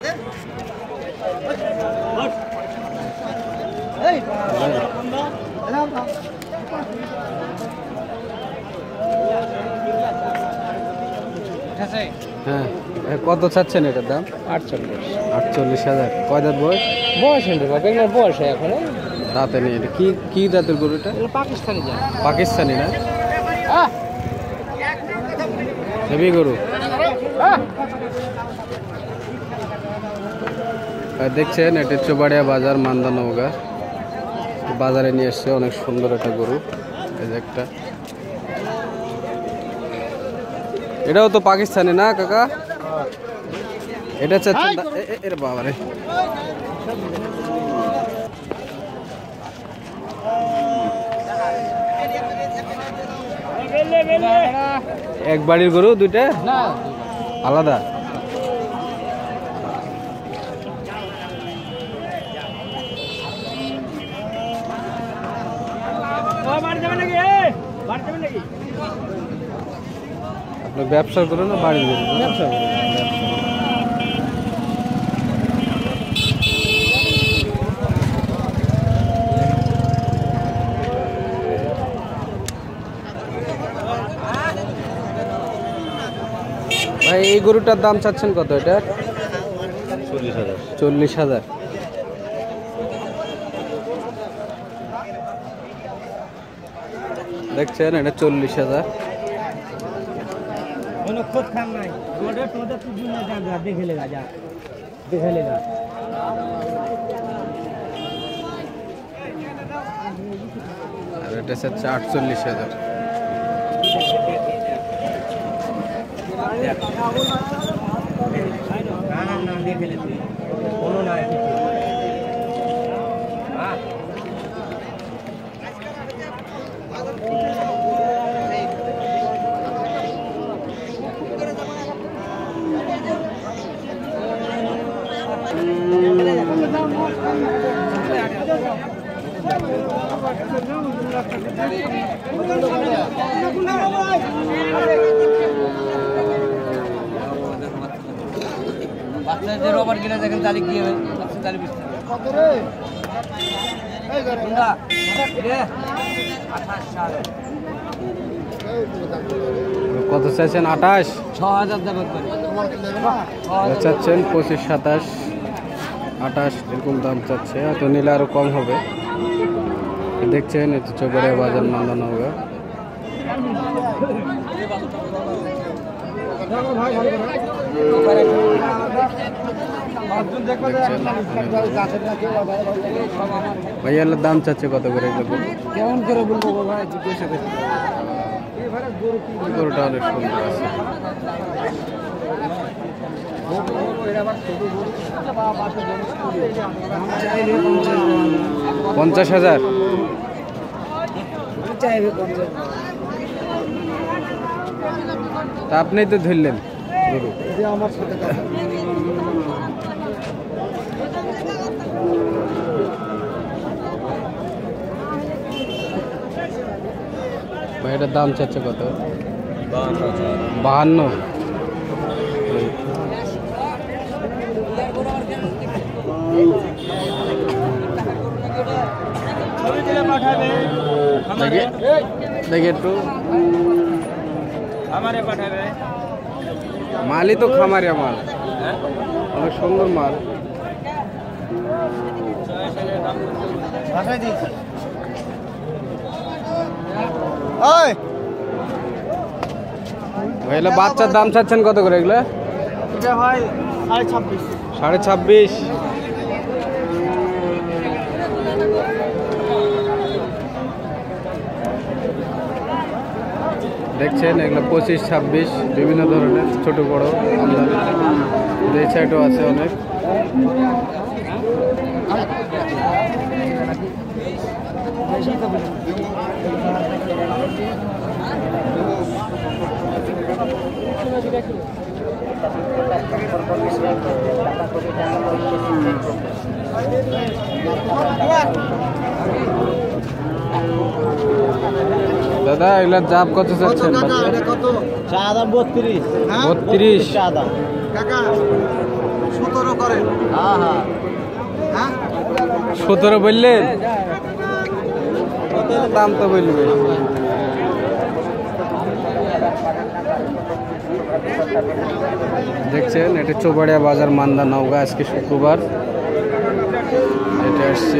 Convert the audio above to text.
হ্যাঁ, কত চাচ্ছেন এটার দাম? 48,000। কয় দাঁত বয়স? বয়স এখন দাঁতে নেই। এটা কি জাতের গরু? এটা পাকিস্তানি যা পাকিস্তানি না? হেভি গরু। দেখছেন এটা চোবাড়িয়া বাজার, মান্দা নওগাঁ বাজারে নিয়ে এসছে। অনেক সুন্দর একটা গরু। এই যে একটা, এটাও তো পাকিস্তানি না কাকা? এটা চাচ্ছেন এর বাবারে, এক বাড়ির গরু দুইটা আলাদা? আপনার ব্যবসা করে না বাড়ির গরু? ব্যবসা করে। ভাই এই গরুটার দাম চাচ্ছেন কত? এটা 40,000। দেখছেন এটা 40,000। আর এটা চাচ্ছে 48,000। বাচ্চাদের রবার কিনা দেখেন তাহলে কি হবে? কত চাইছেন? 28? 6,000 দেবেন। চাচ্ছেন 25, 27, 28 এরকম দাম চাচ্ছে। হয়তো নিলে আরো কম হবে। দেখছেন এটা চোবাড়িয়া বাজার, মান্দা নওগাঁ। ভাইয়ার দাম চাচ্ছে কত করে? কেমন করে বলবো ভাই? গরুটা অনেক সুন্দর আছে। 50,000। তা আপনি তো ধরলেন গরু। ভাই এটার দাম চাচ্ছে কত? 52। দেখে একটু মালই তো খামারিয়া মাল, অনেক সুন্দর মাল। ভাইলে বাচ্চার দাম চাচ্ছেন কত করে এগুলো? ভাই 26.5। দেখছেন এগুলো 25, 26 বিভিন্ন ধরনের ছোট বড় আমদানি। এই সাইডও আছে অনেক। দাদা এগুলার জাপ কত চাচ্ছেন? 32। 32। হ্যাঁ হ্যাঁ 17 বললেন, দাম তো বলবে। দেখছেন এটা চৌবাড়িয়া বাজার মান্দা নওগাঁ, আজকে শুক্রবার। এটা আসছে